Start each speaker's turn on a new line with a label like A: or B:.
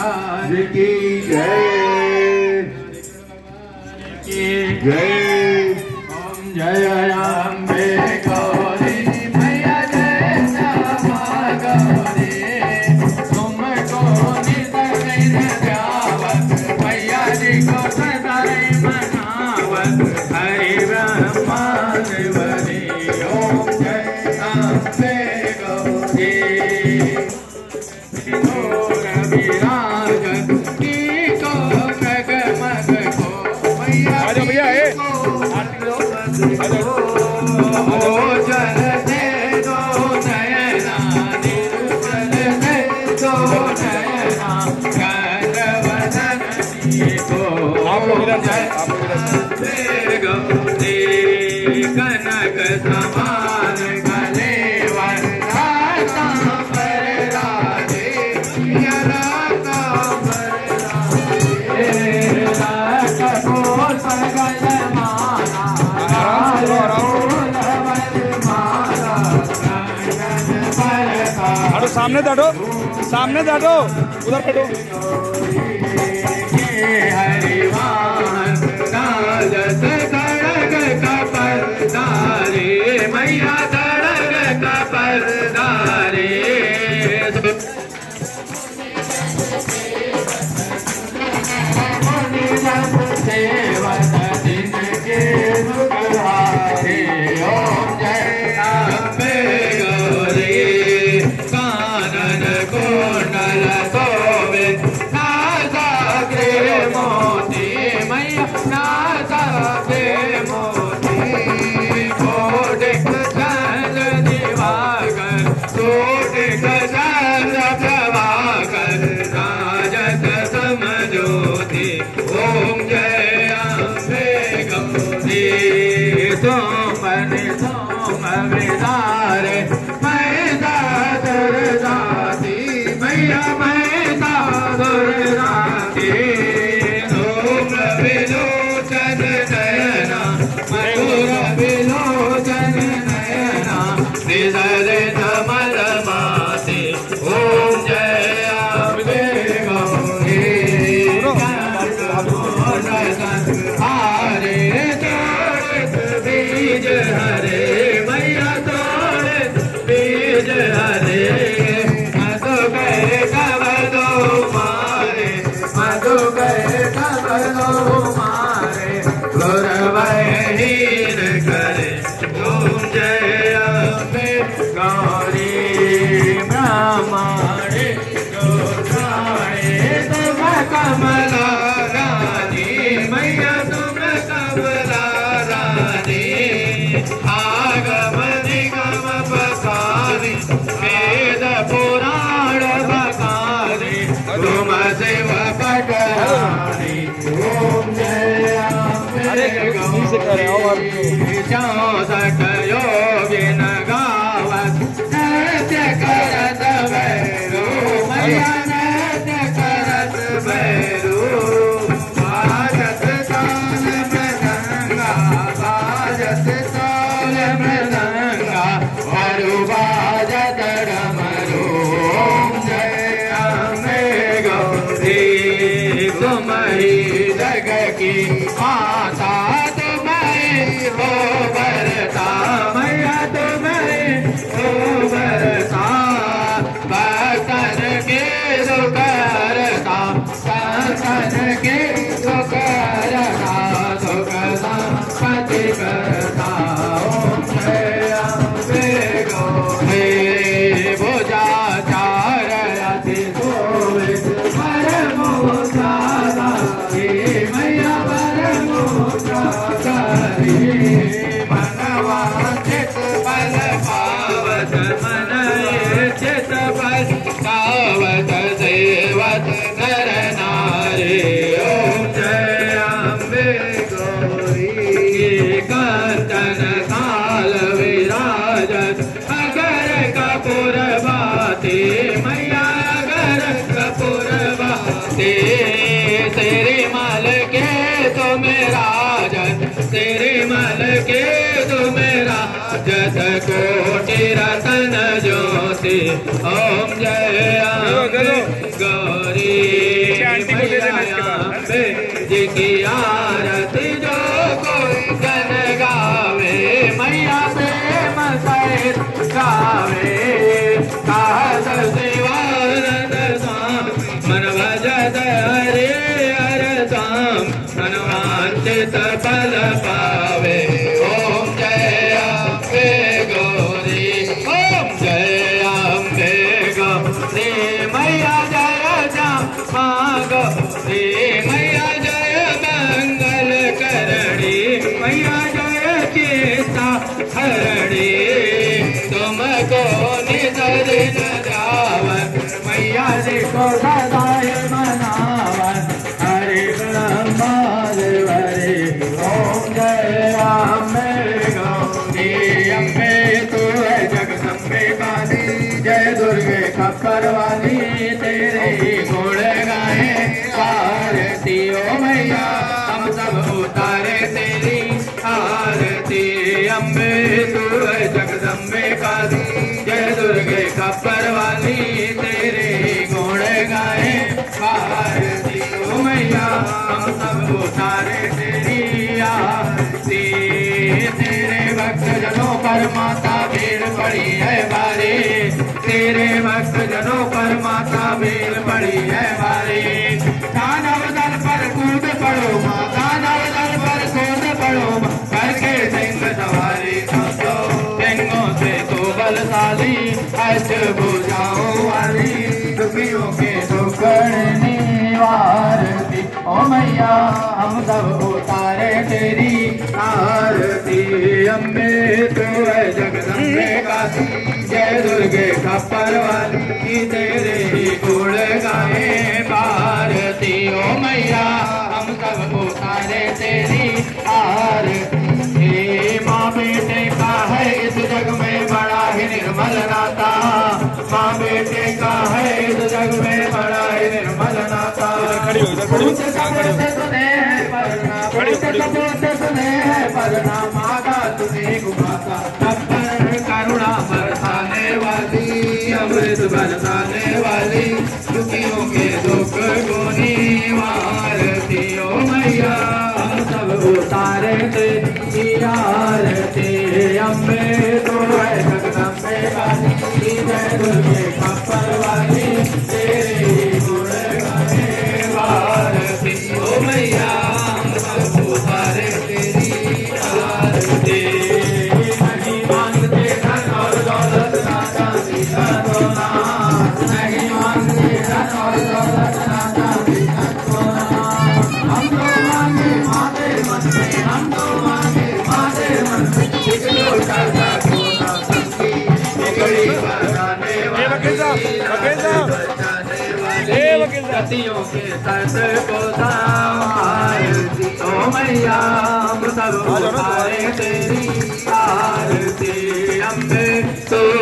A: की जय की जय। ओम जय अम्बे गौरी मैया जय श्यामा गौरी तुमको नित ध्यावत मैया जी को सदाई मनावत हरि ब्रह्मा देवरी। ओम जय अम्बे गौरी
B: भैया आप लोग
A: कनक समान गले वरदाता पर राधे राता पर राधे को सगल माना
B: हटो सामने बैठो उधर बैठो।
A: हरिवान राजस खड़ग कपर दारे मैया खड़ग कपर दारे सेवत दिन के दुखहारे। ओम जय अम्बे गौरी कानन कुंडल शोभित मोती मैया नासा के मोती कोटिक चंद दिवाकर कोटिक चंद प्रभाकर राजत समझोती। ओम जय अम्बे गौरी सोम विदारे मैं दादर दाती मैया मैं दादर दाती। ओम विलोचन नयना मधुर विलोचन नयना निधर कमल माते। ओम जय अम्बे गौरी हरे तोड़त बीज हरे मैया तोड़त बीज हरे मधु गए कबलो मारे मधु गए कबलो मारे गुरवहीन करे। ओम जय अम्बे गौरी ब्राह्मणे गोत्राणे तुम कमला रानी मैया तुम कमला रानी आगम निगम बसारी वेद पुराण बसारी तुम शिव पटरानी। ओम जय अम्बे गौरी 64 योगिन गावत नृत्य करत भैरो मैया नृत्य करत भैरो बाजत ताल मृदंगा बाजत ताल मृदंगा अरु बाजत डमरू। ओम जय अम्बे गौरी तुम ही जग की माता तुम ही हो बरता मैया तुम ही हो बरता भक्तन के दुख हरता संतन के दुख हरता दुख संपत्ति करता। ओम जय अम्बे गौरी भुजा चार अति शोभित परमोषा मैया परमोषा मनवांचित बल पावत मन चित बल पावत सेवत नर नारी। ओम जय अम्बे गौरी कंचन काल विराजत अगर कपूर बाती मैया अगर कपूर बाती तेरे मल के तुम राजत तेरे मल के तुम राजत कोटि रतन ज्योति। ओम जय अम्बे गौरी जी की आरती जो कोई जन गावे मैया प्रेम सहित गावे कहत शिवानंद स्वाम मन भजत हरे हर धाम मनवांचित फल पावे ओम जय अम्बे गौरी ओम जय अम्बे गौरी मैया जय श्यामा गौरी मैया जय मंगल करणी मैया जय चिंता हरणी तुमको निज दिन जावन मैया जी को सदाए मनावन हरे ब्रह्मा हरे ओम जय अम्बे गौरी अम्बे तू है जगदम्बे काली जय दुर्गे खप्पर वाली तेरे गुण गाए आरती ओ मैया हम सब उतारे तेरी आरती अम्बे तू है जगदम्बे काली जय दुर्गे खप्पर वाली तेरे गुण गाए आरती ओ मैया हम सब उतारे तेरी आरती तेरे भक्त जनों पर माता भीड़ पड़ी है भारी तेरे भक्त जनों पर माता भीड़ पड़ी है भारी दानव दल पर कूद पड़ो माँ दानव दल पर कूद पड़ो माँ करके सिंह सवारी समझो सिंहों से तो बलशाली अष्टभुजाओं वाली दुखियों के दुखड़ने वारती ओ मैया हम सब उतारे तेरी आरती अम्बे तू है जगदम्बे काली जय दुर्गे खप्पर वाली तेरे गुण गाए भारती ओ मैया हम सब उतारे तेरी आरती माँ बेटे का है इस जग में बड़ा ही निर्मल नाता माँ बेटे का है इस जग में बड़ा ही निर्मल नाता सुने है परना माता तुझे घुमाता करुणा बरसाने वाली अमृत बरसाने वाली दुखियों के दुख को निवारती ओ मैया हम सब उतारे तेरी आरती अम्बे तो है जगदम्बे वाली जय दुर्गे खप्पर वाली तेरे गुण गाए भारती ओ मैया हम सब उतारे तेरी आरती नहीं मांगते धन और दौलत ना चांदी ना सोना नहीं मांगते धन और दौलत ना चांदी ना सोना हम तो मांगे माते मन में हम तो मांगे माते मन में निकलो करता सोना संगी निकली बरसाने वाली सतियों के सत को संभालती ओ मैया हम सब उतारे तेरी आरती अम्बे